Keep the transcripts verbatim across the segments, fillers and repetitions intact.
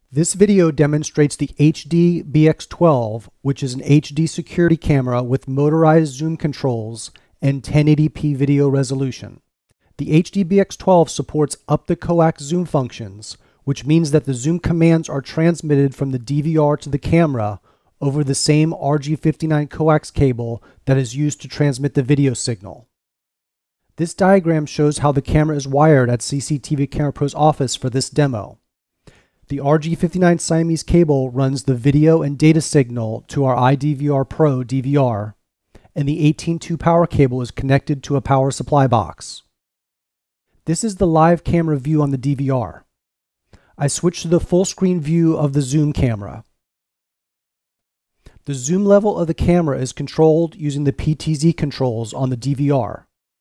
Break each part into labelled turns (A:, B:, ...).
A: This video demonstrates the H D B X twelve, which is an H D security camera with motorized zoom controls and ten eighty p video resolution. The H D B X twelve supports up the coax zoom functions, which means that the zoom commands are transmitted from the D V R to the camera over the same R J fifty-nine coax cable that is used to transmit the video signal. This diagram shows how the camera is wired at C C T V Camera Pro's office for this demo. The R J fifty-nine Siamese cable runs the video and data signal to our i D V R Pro D V R, and the eighteen two power cable is connected to a power supply box. This is the live camera view on the D V R. I switched to the full screen view of the zoom camera. The zoom level of the camera is controlled using the P T Z controls on the D V R.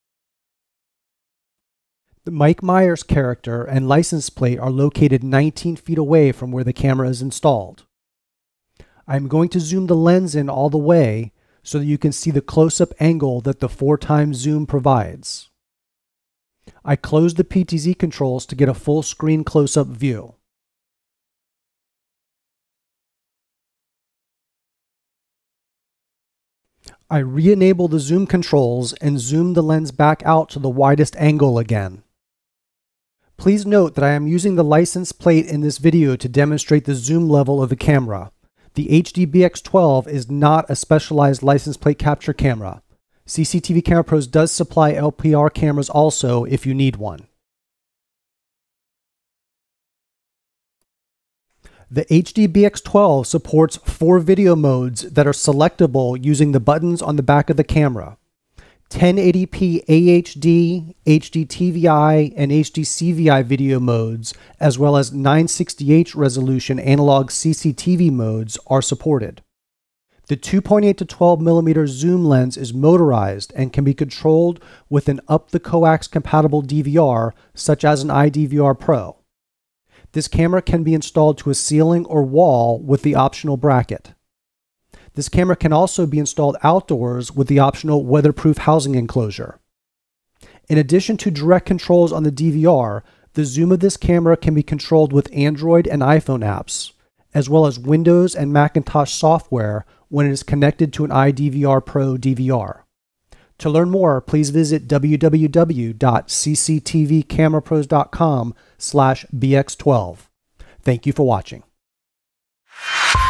A: The Mike Myers character and license plate are located nineteen feet away from where the camera is installed. I'm going to zoom the lens in all the way so that you can see the close-up angle that the four times zoom provides. I closed the P T Z controls to get a full screen close-up view. I re-enable the zoom controls and zoom the lens back out to the widest angle again. Please note that I am using the license plate in this video to demonstrate the zoom level of the camera. The H D B X twelve is not a specialized license plate capture camera. C C T V Camera Pros does supply L P R cameras also if you need one. The H D B X twelve supports four video modes that are selectable using the buttons on the back of the camera. ten eighty p A H D, H D T V I, and H D C V I video modes, as well as nine sixty H resolution analog C C T V modes are supported. The two point eight to twelve millimeter zoom lens is motorized and can be controlled with an up-the-coax compatible D V R, such as an i D V R Pro. This camera can be installed to a ceiling or wall with the optional bracket. This camera can also be installed outdoors with the optional weatherproof housing enclosure. In addition to direct controls on the D V R, the zoom of this camera can be controlled with Android and iPhone apps, as well as Windows and Macintosh software when it is connected to an i D V R Pro D V R. To learn more, please visit w w w dot c c t v camera pros dot com slash B X twelve. Thank you for watching.